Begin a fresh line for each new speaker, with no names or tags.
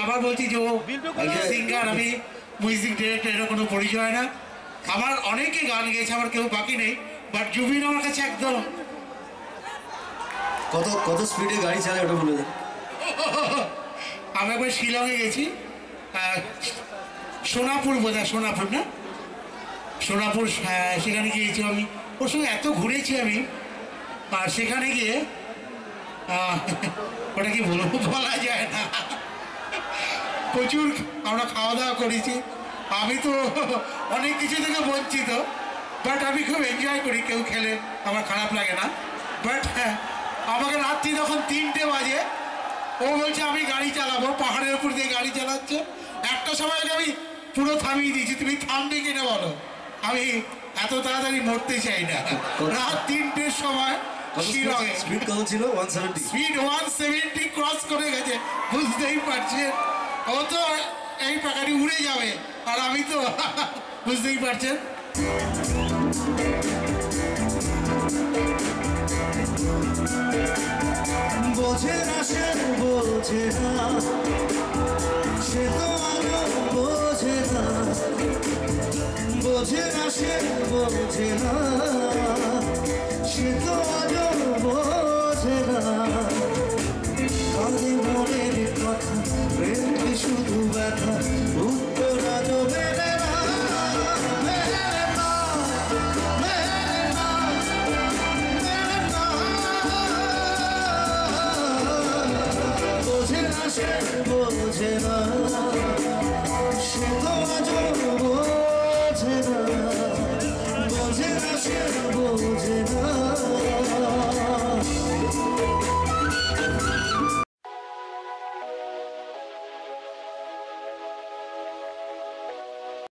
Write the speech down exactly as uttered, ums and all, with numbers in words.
আবার বলছি যে ও সিঙ্গার, আমি মিউজিক ডিরেক্টর, এর কোনো পরিচয় না। আমার অনেকে গান গেয়েছে, আমার কেউ বাকি নেই, বাট জুবিন আমার কাছে একদম।
কত কত স্পিডে গাড়ি চালায় ওটা বলে দেন।
আমি একবার শিলংয়ে গেছি, সোনাপুর বোধ হয়, সোনাপুর না সোনাপুর, সেখানে গিয়েছি আমি। ওর সঙ্গে এত ঘুরেছি আমি, আর সেখানে গিয়ে ওটা কি বলবো, বলা যায় না, প্রচুর আমরা খাওয়া দাওয়া করেছি। আমি তো অনেক কিছু থেকে বঞ্চিত, বাট আমি খুব এনজয় করি, কেউ খেলে আমার খারাপ লাগে না। বাট হ্যাঁ, আমাকে রাত্রি যখন তিনটে বাজে ও বলছে আমি গাড়ি চালাবো, পাহাড়ের উপর দিয়ে গাড়ি চালাচ্ছে। একটা সময় আমি পুরো থামিয়ে দিয়েছি, তুমি থামবে কিনা বলো, আমি এত তাড়াতাড়ি মরতে চাই না। রাত তিনটের সময় শিলংয়ে
স্পিড কত ছিল? One seventy.
Speed one seventy cross করে গেছে, বুঝতেই পারছেন। ও তো এই পাখাটি উড়ে যাবে, আর আমি তো বুঝতেই পারছেন।
বোঝে না সে, বোঝে না সে, তো আলো বোঝে না, বোঝে না সে, বোঝে না সে, তো আলো বোঝে না। কাঁদে মনের কথা, প্রেম কি শুধু ব্যথা, উত্তর আজ মেলে না, মেলে না, মেলে না, মেলে না। বোঝে না সে, বোঝে না।